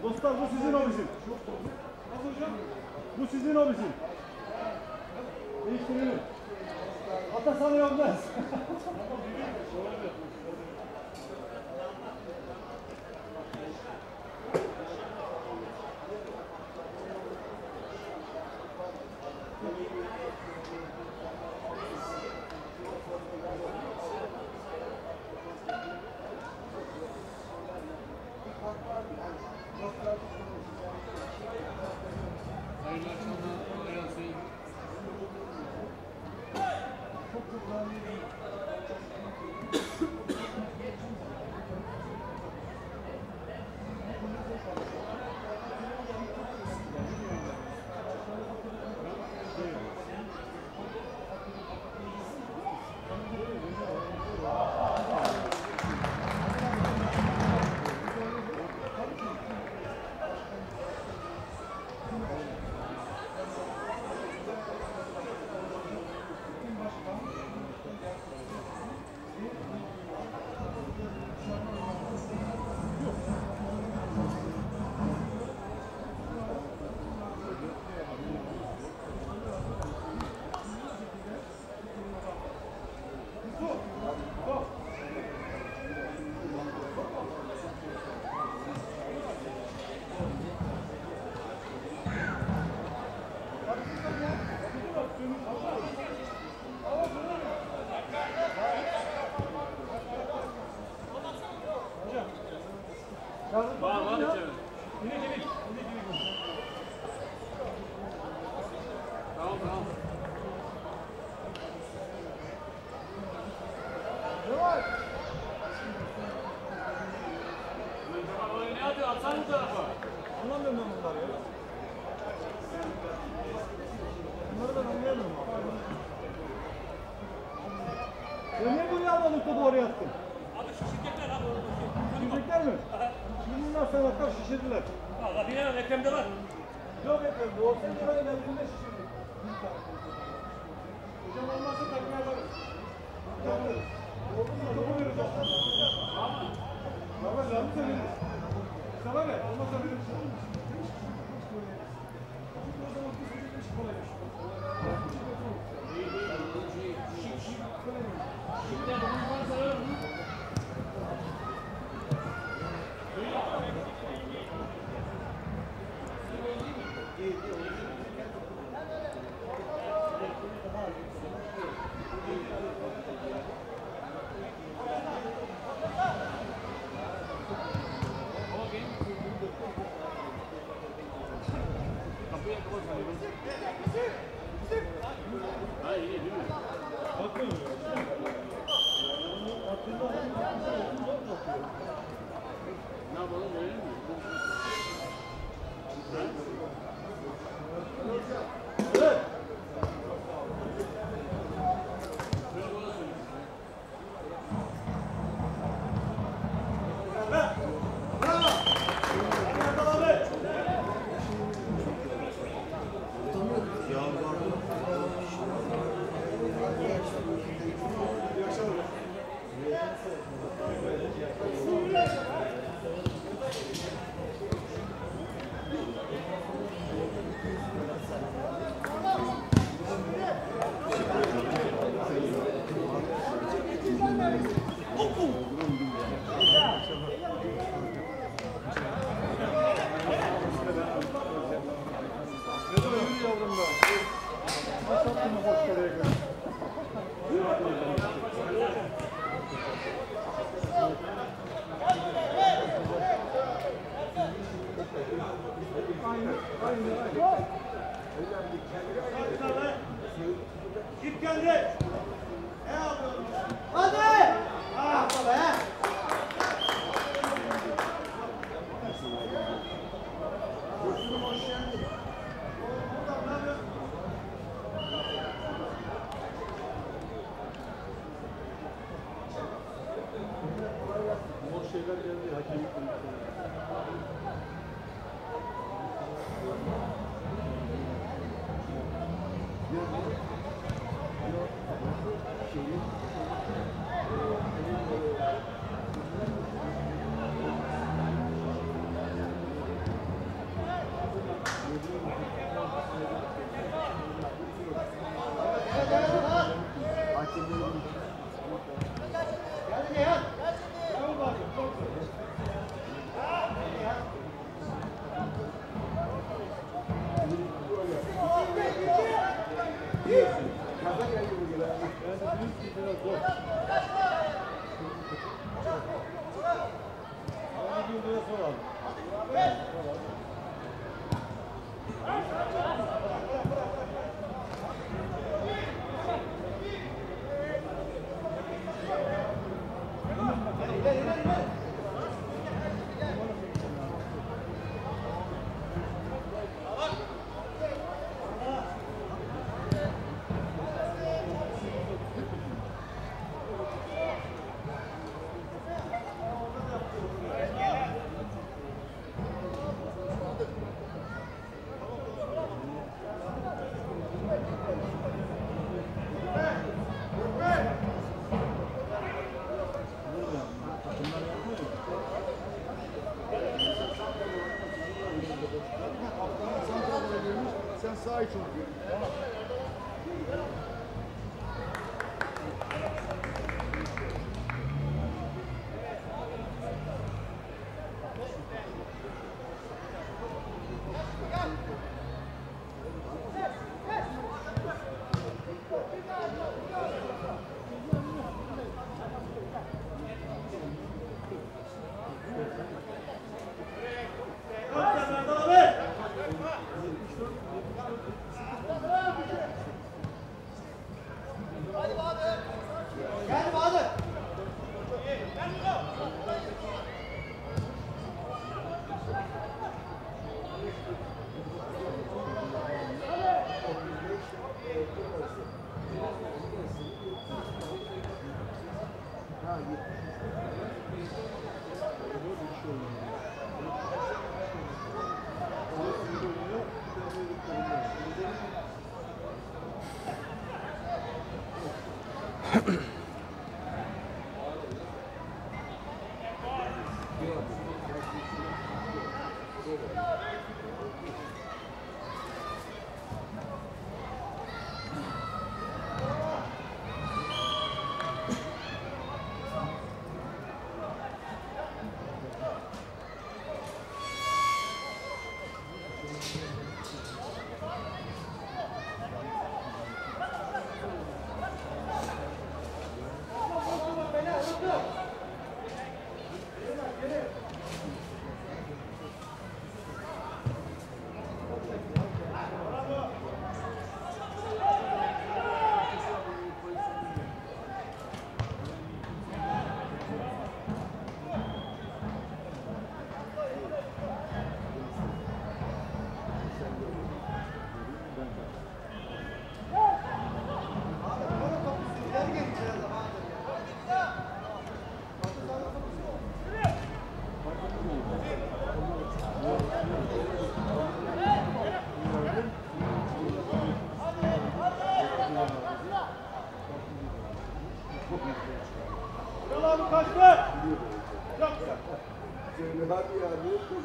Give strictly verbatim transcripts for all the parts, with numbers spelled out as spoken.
Dostlar bu sizin o bizim. Bu sizin o bizim. Değiştirelim. Ata sana yolmaz. Hayırlı akşamlar. Kolay gelsin. Çok çok önemli değil. Var var içeri. Tamam tamam. Ne var? Ne atıyor? Atsana bu tarafa. Anlamıyorum ben bunları ya. Bunları ben anlayamıyorum abi. Ya niye buraya almadık da oraya attın? Abi şişirecekler abi. Şişirecekler mi? Şimdi bunlar sanatlar şişirdiler. Valla bir an Ekrem'de var. Yok efendim, olsun diye ben elimde şişirdim. Hocam olmazsa takmaya varız. Yaparız. Oldu mu? Topu veririz. Ama lazımsa veririz. İşte var ya, olmazsa veririz. O zaman kısmı iş kolaymış. Kapıya kapatmayın. Ha iyi değil mi? Bakmayın ya. Ne yapalım verelim mi? Evet. Git geldi. Ne yapıyorsun? Hadi! Ah be! Boşunu boş yendi. Oğlum ne yapıyorsun? Boş şeyler geldi. Hakemlik konuşuyor. Yok. Sen sağ iç ol. Yalan kaçtı. Çok güzel. Söyle hadi ya.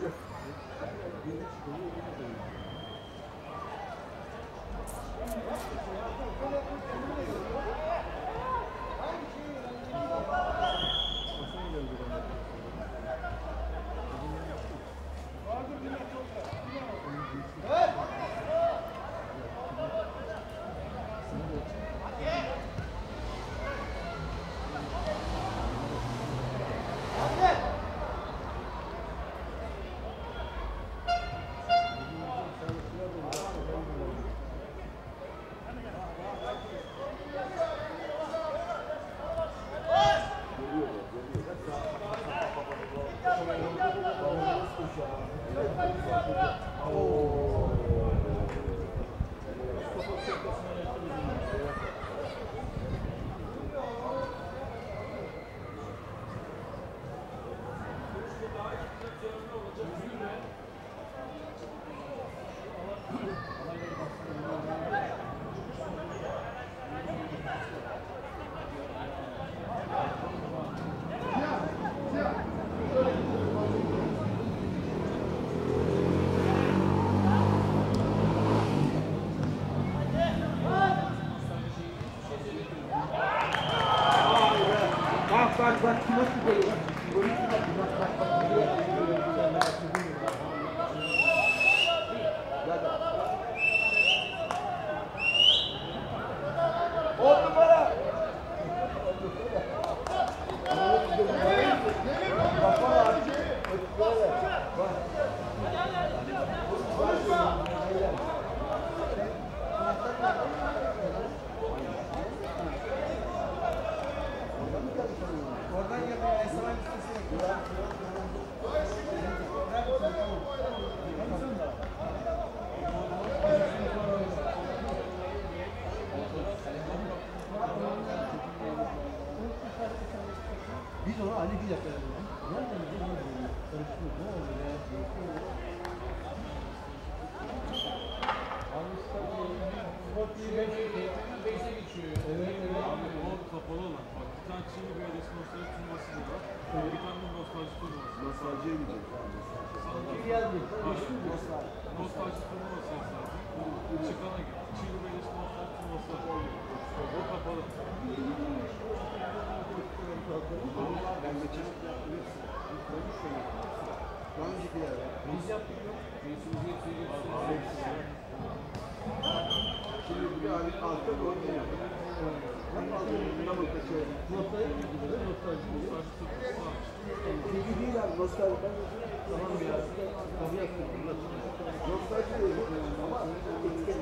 Bak bak bak nasıl böyle bak. Böyle bak bak bak. On numara. Oradan geliyor. Esra'nın sesi. Ali bir dakika. Nereden gidiyor? Karıştırıyor. Ne oldu ya? beşe geçiyor. Evet, evet. Abi o kapalı olan. Bak bir tane Çinli Belediyesi nostalji turnuvası var. Bir tane de nostalji turnuvası. Nostaljiye gidecek. Bir yazdık. Düştü mü? Nostalji turnuvası zaten. Çıkana git. Çinli Belediyesi nostalji turnuvası var. O kapalı. Ben geçen daha önceki yerde. Biz yaptık yok. Şimdi bir abi altta doğru geliyor. Ben altta namı kaçıyorum. Nostalji gidiyor. Nostalji gidiyor. Çünkü değil abi nostalji. Ben Tamam ya. Tabii yaptık. nostalji değil. Ama etiket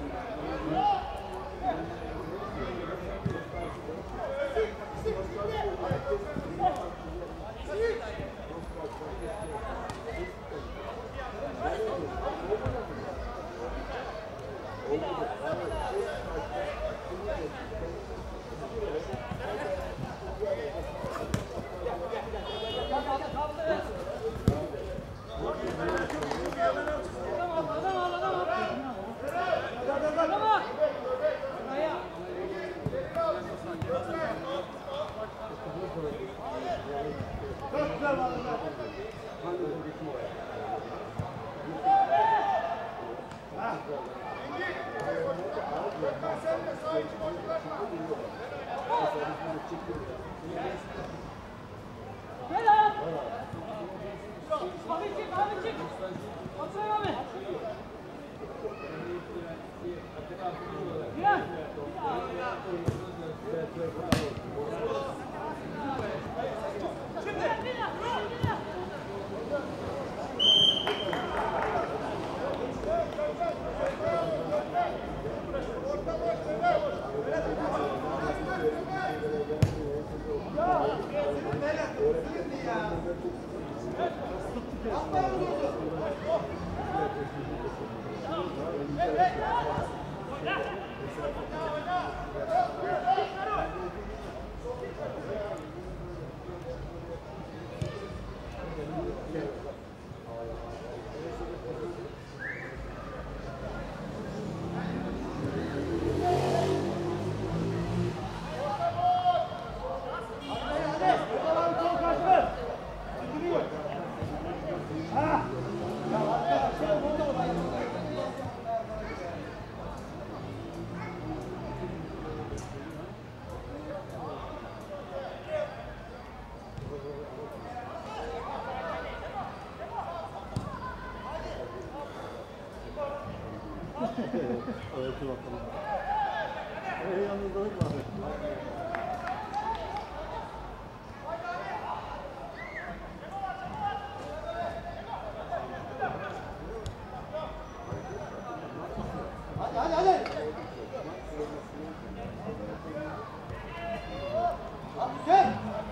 Evet, bakalım. Ee, yalnızlık var. Hadi hadi hadi. Hadi gel.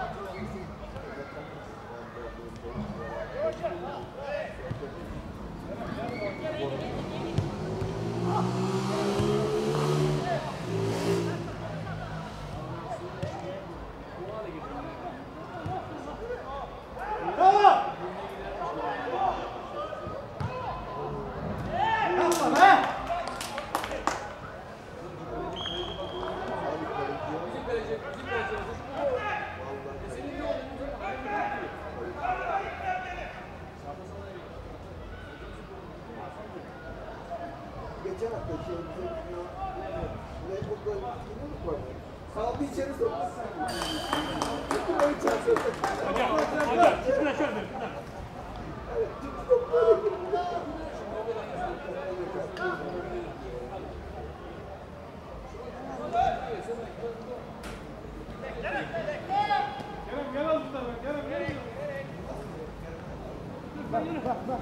geçen hafta şey bize ve bu gol yine mi gol? Saldı içeri soktu. Bütün oyun çarptı. Hocam, hocam, şuna şöyle. Evet, tüm top böyle girdi. Kerem gel al tutar ben. Kerem gel. Bak bak bak.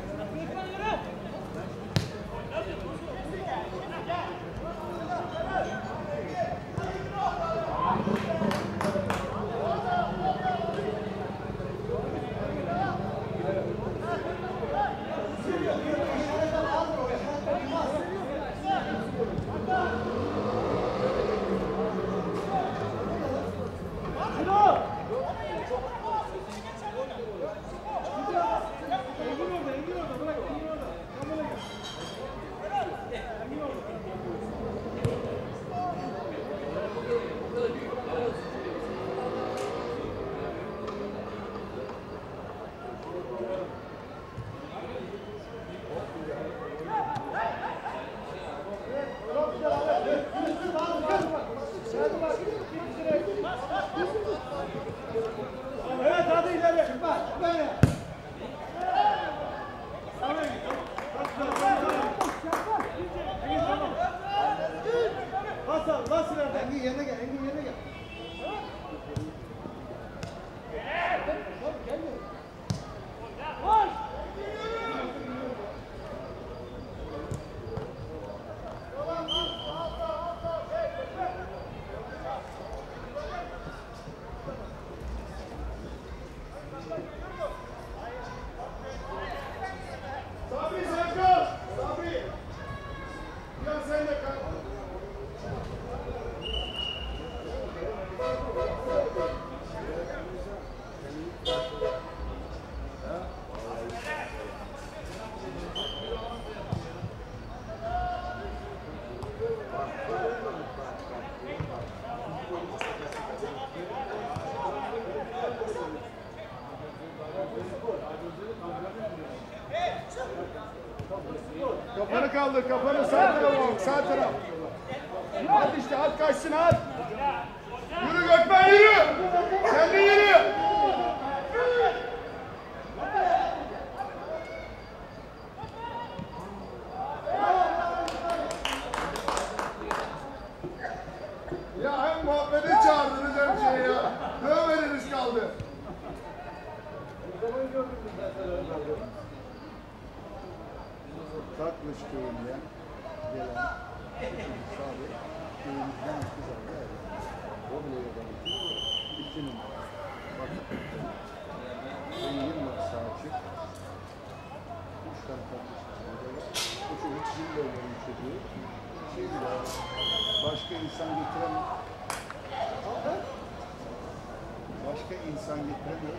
Kafanı kaldır, kafanı sağ tarafa bak, sağ taraf. At işte, at kaçsın, at. Yürü Gökmen, yürü. Sen de yürü. Ya hem muhabbete çağırdınız hem şey ya. Dövmediniz kaldı. Tatlıç köyünden gelen sahibi köyümüzden kız aldı. O buraya iki numara. Bakın. yirmi sağ açık. Üç tane tatlıç kızı. O çocuk zille oynamış çocuğu. Şey bile başka insan getiren başka insan getiremiyor.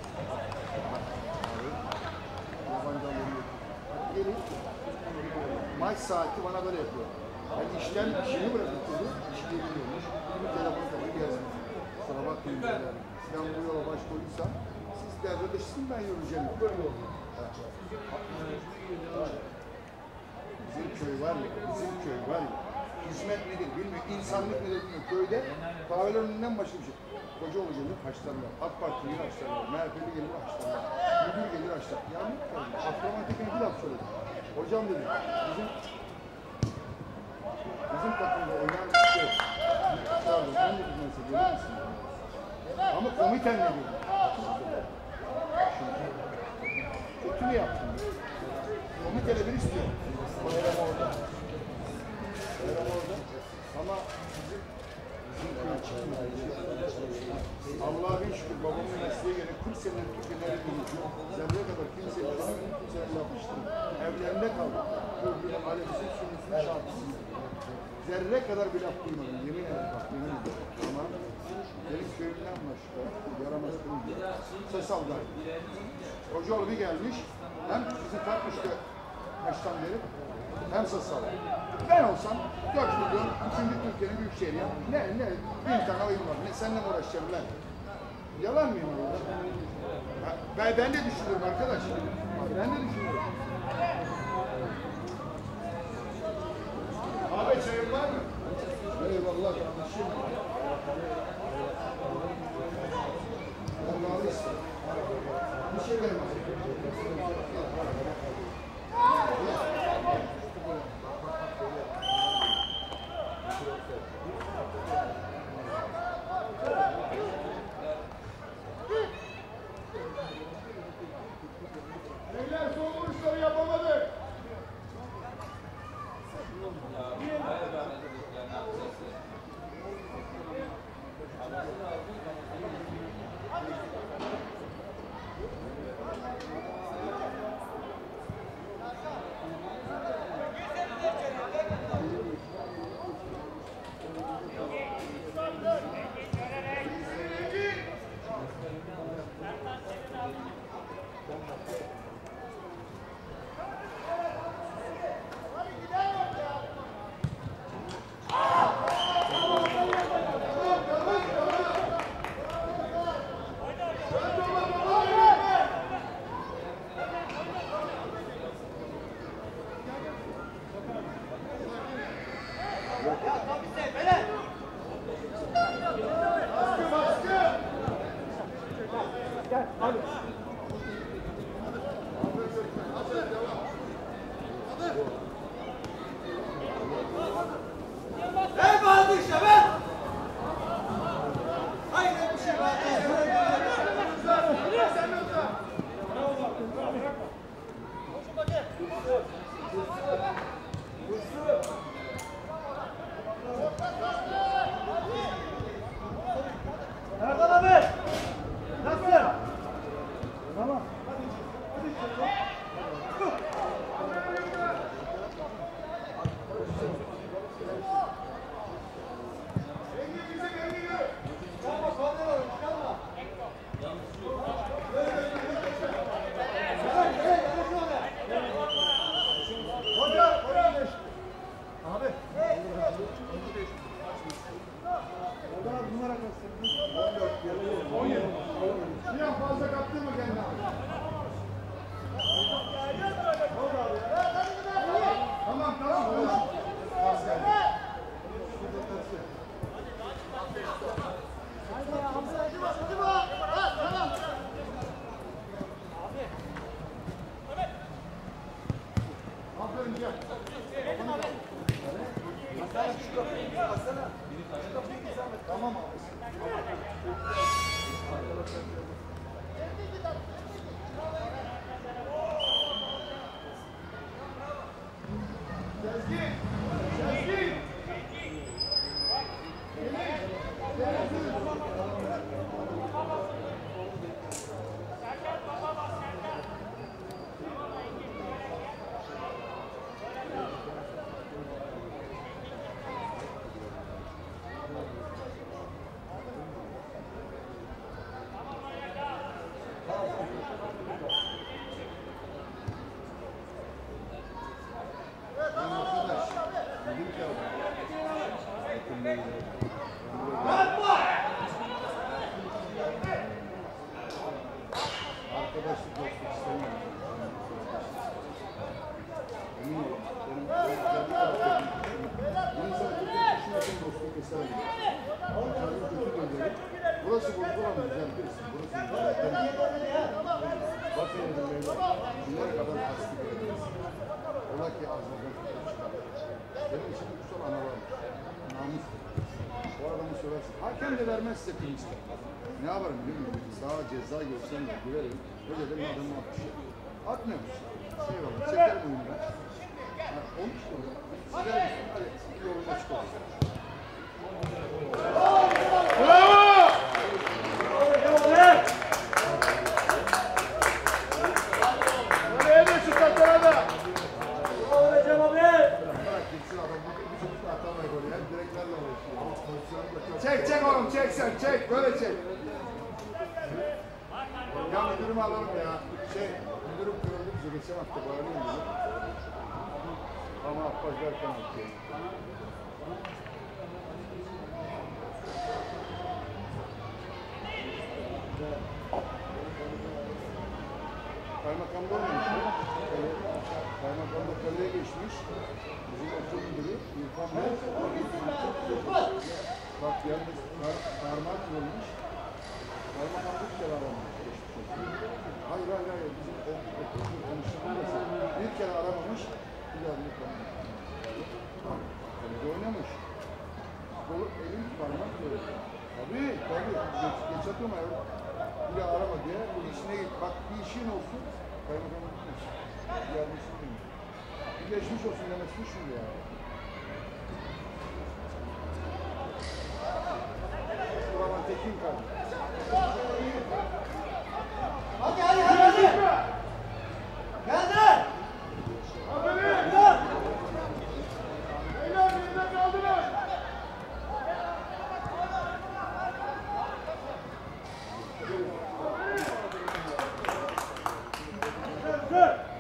Yabancı alıyor. Gelin. Maç saati bana böyle yapıyor. Ben işten işini bırakıp dedi, işi geliyormuş. Bir telefon kapı gelsin. Kusura bakmayın derler. Sen bu yola baş koyuyorsan, siz devre dışısın, ben yürüyeceğim. Böyle oldu. Bizim köy var ya, bizim köy var ya. Hizmet nedir bilmiyor, insanlık nedir bilmiyor. Köyde kahvelerin önünden başka bir şey. Kocaoğlu gelir haşlarlar, AK Parti gelir haşlarlar, M H P'li gelir haşlarlar, müdür gelir haşlarlar. Ya ne kadar? Abdurrahman Tekin'e bir laf söyledi. Hocam dedi, bizim bizim takımda oynayan bir şey, çağırdı, sen de bilmezse gelir misin? Ama komiten ne diyor? Şimdi, kötü mü yaptın? Komitede bir istiyor. Bayram orada. Bayram orada. Ama bizim bizim köy çıkmıyor. Allah'a bin şükür babamın mesleğe göre kırk senedir Türkiye'de buluşuyor. Zerreye kadar kimsenin önünü kimsenin yapmıştır. Evlerinde kaldı. Köprünün alemizin sünnüsünün şarkısını. Zerre kadar bir laf duymadım. Yemin ederim bak, yemin ederim. Ama benim köyümden başka yaramaz köyümde. Sesal'da. Hocaoğlu bir gelmiş. Hem bizi takmıştı baştan beri. Hem Sasal. Ben olsam dört milyon üçüncü Türkiye'nin büyük şehri ya. Ne ne bin tane oyun var. Ne seninle mi uğraşacağım ben? Yalan mıyım orada? Ben, ben de düşünüyorum arkadaş. Ben de düşünüyorum. Abi çayın var mı? Eyvallah kardeşim. Allah'ı istedim. Bir şey vermez. Beyler son vuruşları yapamadık. on yedi. Sinan fazla kaptırma kendini. dostluk istemiyorum. Emin olun. Benim kendi taraftaki bir insan kötü düşünmesin dostluk istemem. Kendimi kötü gönderirim. Burası bozuk ama güzel birisi. Burası güzel. Bakın dedim beyler. Günler kadar tasdik ederiz. Ola ki ağzınızdan kötü çıkar. Benim için de kusur analarım. Namus. Bu adamı söylersin. Hakem de vermezse pirinçten. Ne yaparım biliyor musun? Sağa ceza görsem de güverim. Öyle de adamı atmış. Atmıyor musun? Eyvallah. Çekerim oyundan. Ha, onu çıkıyor. Size hadi bir oyuna çıkıyor. Bravo! Oraya da şu tatlara da. Hocam abi! Bırak gitsin adam. Bir çocuk atamayı golü. Hep direklerle uğraşıyor. Çek çek oğlum çek sen çek. Böyle çek. Ya müdürümü alalım ya. Şey, müdürüm kırıldı bize geçen hafta bağırıyor mu? Ama Abbas derken atıyor. Kaymakam da olmamış mı? Kaymakam da kaleye geçmiş. Bizim okul müdürü İrfan Bey. Bak yalnız par parmak olmuş. Kaymakam bir kere aramamış. Hayır hayır hayır. Bizim okul konuştuğumuzda bir kere aramamış. Bir daha bir kere. Kalede oynamış. Kolu elin parmak böyle. Tabii tabii. Geç, geç atma ya. Bir daha arama diye. Bu işine git. Bak bir işin olsun. Kaymakam gitmiş. Bir yardımcısın değil mi? Bir geçmiş olsun demesini şimdi ya. Ulan Tekin kaldı. Hadi hadi hadi hadi. Geldi. Aferin! Beyler birinde kaldınız. Dur!